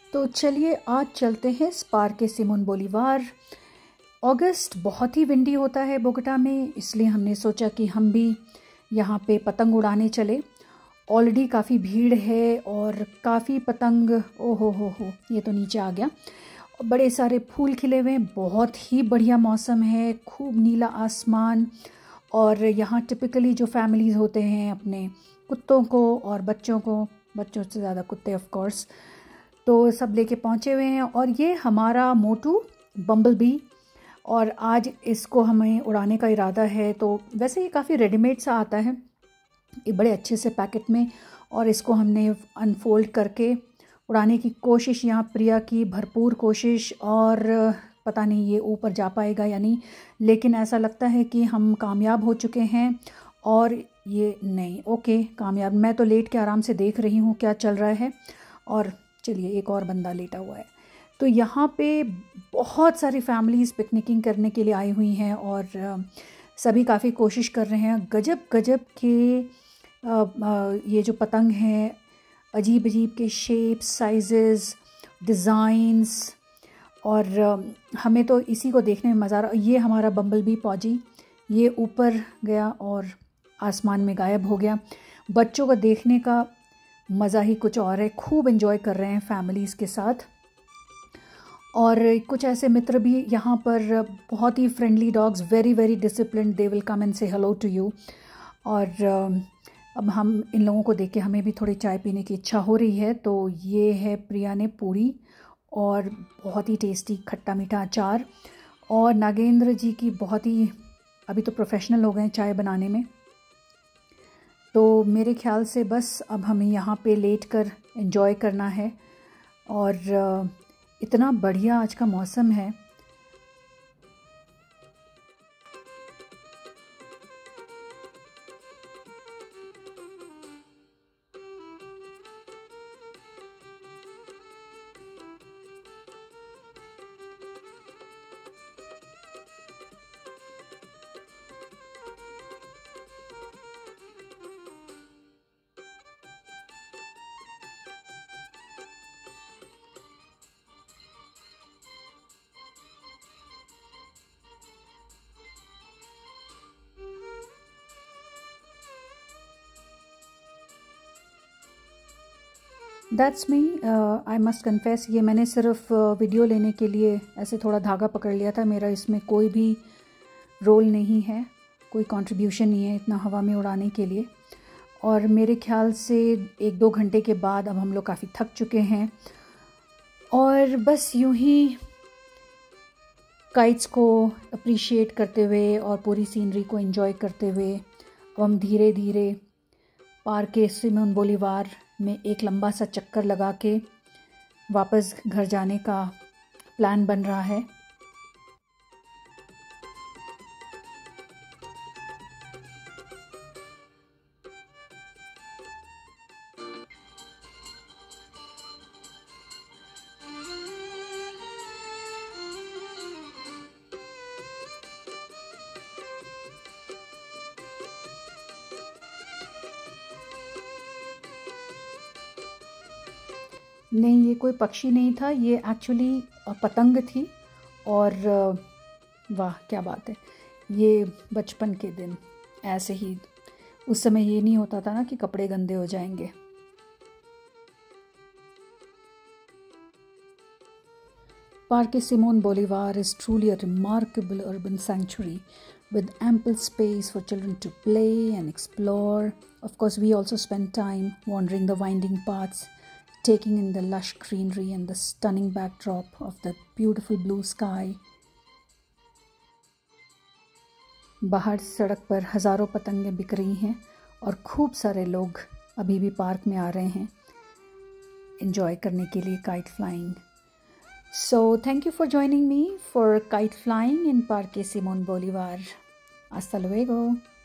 तो चलिए आज चलते हैं पार्के सिमोन बोलीवार। अगस्त बहुत ही विंडी होता है बोगोटा में, इसलिए हमने सोचा कि हम भी यहाँ पे पतंग उड़ाने चले। ऑलरेडी काफ़ी भीड़ है और काफ़ी पतंग, ओहो हो ये तो नीचे आ गया। बड़े सारे फूल खिले हुए हैं, बहुत ही बढ़िया मौसम है, खूब नीला आसमान। और यहाँ टिपिकली जो फैमिलीज़ होते हैं अपने कुत्तों को और बच्चों से ज़्यादा कुत्ते ऑफ कोर्स, तो सब लेके पहुँचे हुए हैं। और ये हमारा मोटू बम्बल बी, और आज इसको हमें उड़ाने का इरादा है। तो वैसे ये काफ़ी रेडीमेड सा आता है, ये बड़े अच्छे से पैकेट में, और इसको हमने अनफोल्ड करके उड़ाने की कोशिश, यहाँ प्रिया की भरपूर कोशिश, और पता नहीं ये ऊपर जा पाएगा या नहीं, लेकिन ऐसा लगता है कि हम कामयाब हो चुके हैं। और ये नहीं, ओके कामयाब। मैं तो लेट के आराम से देख रही हूँ क्या चल रहा है। और चलिए एक और बंदा लेटा हुआ है। तो यहाँ पे बहुत सारी फैमिलीज़ पिकनिकिंग करने के लिए आई हुई हैं और सभी काफ़ी कोशिश कर रहे हैं। गजब गजब के ये जो पतंग हैं, अजीब अजीब के शेप्स, साइजेस, डिज़ाइंस, और हमें तो इसी को देखने में मज़ा आ रहा। ये हमारा बम्बल बी पौजी, ये ऊपर गया और आसमान में गायब हो गया। बच्चों को देखने का मज़ा ही कुछ और है, खूब एंजॉय कर रहे हैं फैमिलीज़ के साथ। और कुछ ऐसे मित्र भी यहाँ पर, बहुत ही friendly dogs, very very disciplined, they will come and say hello to you. और अब हम इन लोगों को देख के हमें भी थोड़ी चाय पीने की इच्छा हो रही है। तो ये है प्रिया ने पूरी और बहुत ही टेस्टी खट्टा मीठा अचार, और नागेंद्र जी की बहुत ही, अभी तो प्रोफेशनल हो गए हैं चाय बनाने में। तो मेरे ख्याल से बस अब हमें यहाँ पे लेट कर एंजॉय करना है। और इतना बढ़िया आज का मौसम है। That's me, I must confess, ये मैंने सिर्फ वीडियो लेने के लिए ऐसे थोड़ा धागा पकड़ लिया था। मेरा इसमें कोई भी रोल नहीं है, कोई कंट्रीब्यूशन नहीं है इतना हवा में उड़ाने के लिए। और मेरे ख्याल से 1-2 घंटे के बाद अब हम लोग काफ़ी थक चुके हैं, और बस यूं ही काइट्स को अप्रिशिएट करते हुए और पूरी सीनरी को एंजॉय करते हुए अब हम धीरे धीरे पार्के सिमोन बोलीवार में एक लंबा सा चक्कर लगा के वापस घर जाने का प्लान बन रहा है। नहीं, ये कोई पक्षी नहीं था, ये एक्चुअली पतंग थी। और वाह क्या बात है, ये बचपन के दिन ऐसे ही, उस समय ये नहीं होता था ना कि कपड़े गंदे हो जाएंगे। Parque Simón Bolívar is truly a remarkable urban sanctuary with ample space for children to play and explore. Of course, we also spent time wandering the winding paths, taking in the lush greenery and the stunning backdrop of the beautiful blue sky. बाहर सड़क पर हज़ारों पतंगें बिक रही हैं और खूब सारे लोग अभी भी पार्क में आ रहे हैं एंजॉय करने के लिए kite flying. So thank you for joining me for kite flying in Parque Simón Bolívar. Hasta luego.